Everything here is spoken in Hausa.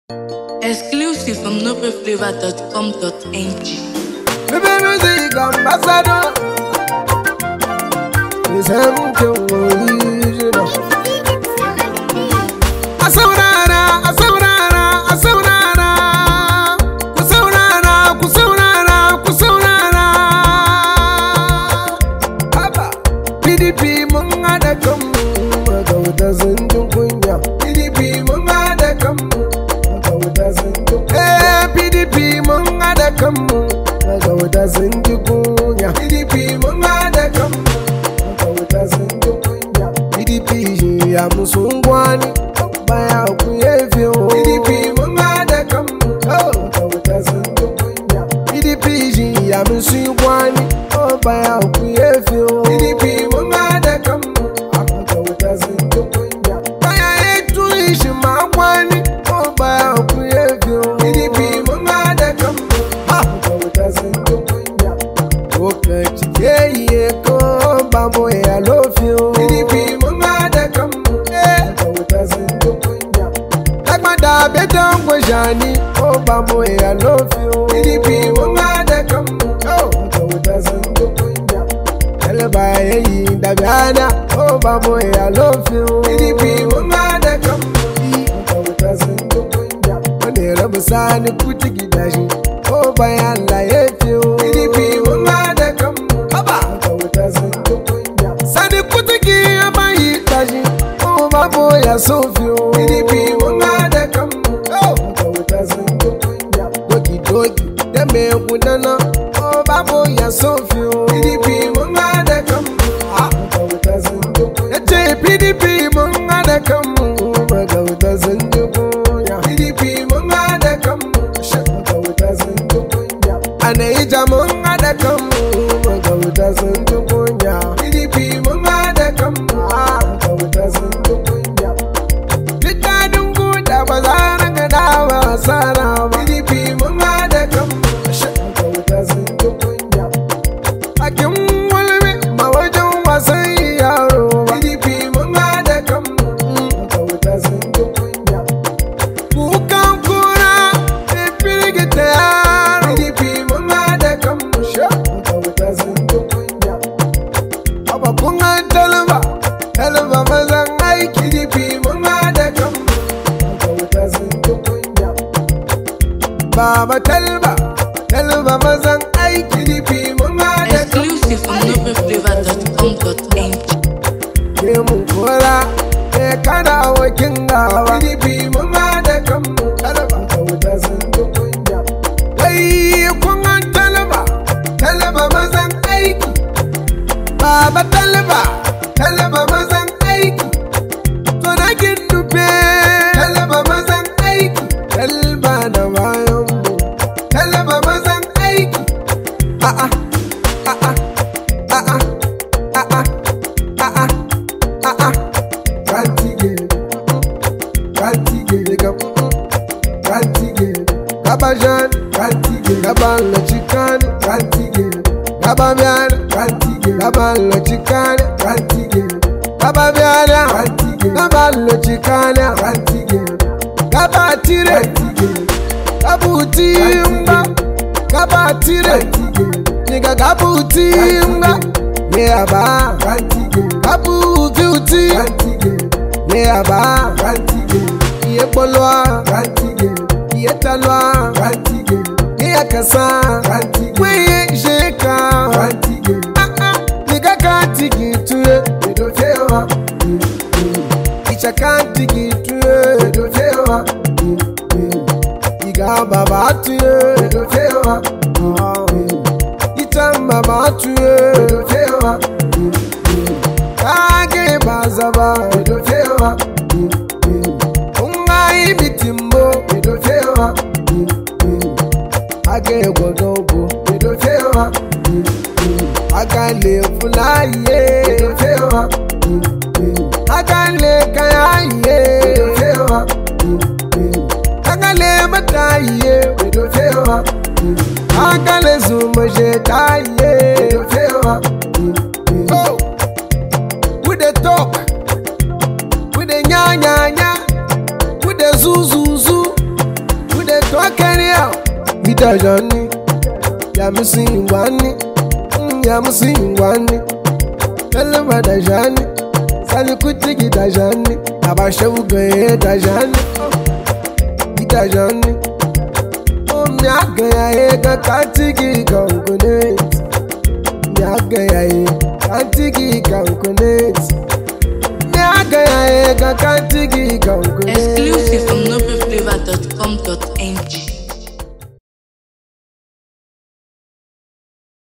Exclusive from nobelflavor.com.ng. Baby music ambassador. It's original. Asaurara, asaurara, asaurara. Kusaurara, kusaurara, kusaurara. Haba, PDP mun hada kanmu, magauta sun ji kunya. PDP mun hada kanmu, magauta sun ji kunya. PDP mun hada kanmu, magauta sun ji kunya. PDP mun hada kanmu, magauta sun ji kunya. PDP shi ya musu gwani. Baya ku yefe o PDP mun hada kanmu magauta sun ji kunya. PDP shi ya musu gwani baya ku yefe o PDP mun hada kanmu magauta sun ji kunya. Baya etu shi ma gwani baya ku yefe o PDP mun hada kanmu magauta sun ji kunya. Lokaci ke yi ko ba mu ya lofi o PDP mun hada kanmu magauta sun ji kunya. Da beton gwajani ba mu ya lofi o PDP mun hada kanmu magauta sun ji kunya. Talba yayi da gana ba mu ya lofi o PDP mun hada kanmu magauta sun ji kunya. Wani rabu sani kuti gidashi bayan la yafi o PDP mun hada kanmu magauta sun ji kunya. Sani kuti ki ya bayi dashi ba mu ya sofi o PDP mun hada kanmu magauta sun ji kunya. Doki doki da me gudana babu ya sofi o PDP mun hada kanmu magauta sun ji kunya. Yace PDP mun hada kanmu magauta sun ji kunya. PDP mun hada kanmu magauta sun ji kunya. Anaija mun hada kanmu magauta sun ji kunya. PDP mun hada kanmu magauta sun ji kunya. Litadin guda ba za na gada ba sana ba PDP mun hada kanmu magauta sun ji kunya. Akin walbe ma wajen wasan yaro ba PDP mun hada kanmu magauta sun ji kunya. Kukan kura da firgita yaro PDP mun hada kanmu magauta sun ji kunya. Aba kun an talba talba mazan aiki PDP mun hada kanmu magauta sun ji kunya. Baba talba talba mazan aiki PDP mun hada kanmu. Exclusive from nobelflavor.com.ng. Ke mun kora ke kada wakin gawa PDP mun hada kanmu magauta sun ji kunya. Wai kun an talba talba mazan aiki. Baba talba talba mazan aiki. To na gindufe talba mazan aiki. Talba da bayan mu talba mazan aiki. A'a a'a a'a a'a a'a a'a kantige kantige kabajan kantige kabala chikan kantige kababian kantige kabala chikan kantige kababian kantige kabala chikan kantige kabatire kabutimba kabatire niga kabutimba yaba kabuti yaba yepolwa yetalwa yakasa weye jeka niga kantigi tuye edofewa icha kantigi tuye edofewa iga baba tuye edofewa icha mama tuye edofewa kage bazaba edofewa ungai bitimbo edofewa age gogogo edofewa agale fulaye edofewa agale kayaye edofewa agale mataye edofewa agale zumaje taye edofewa. Oh, with the talk, with the nya nya nya, with the zuzuzu, Itajani, Yamusi Wani, Yamusi Wani, Kalama Dajani, Salukutiki Dajani, Abashavuga Dajani, Itajani, Myagaya Katiki Kankunet, Myagaya Katiki Kankunet, Myagaya Katiki Kankunet. Exclusive from nobelflavor.com.ng.